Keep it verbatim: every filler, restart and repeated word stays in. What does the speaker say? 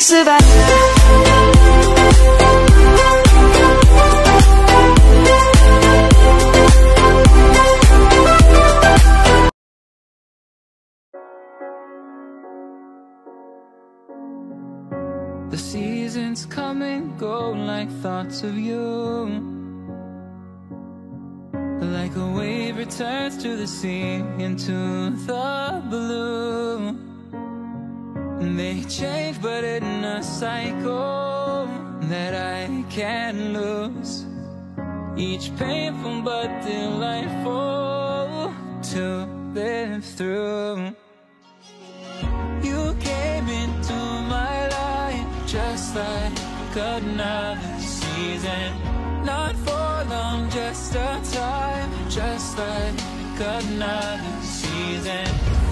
survive. The seasons come and go like thoughts of you. Like a wave returns to the sea, into the blue. They change but in a cycle that I can't lose. Each painful but delightful to live through. You came into my life just like another season. Not for long, just a time, just like another season.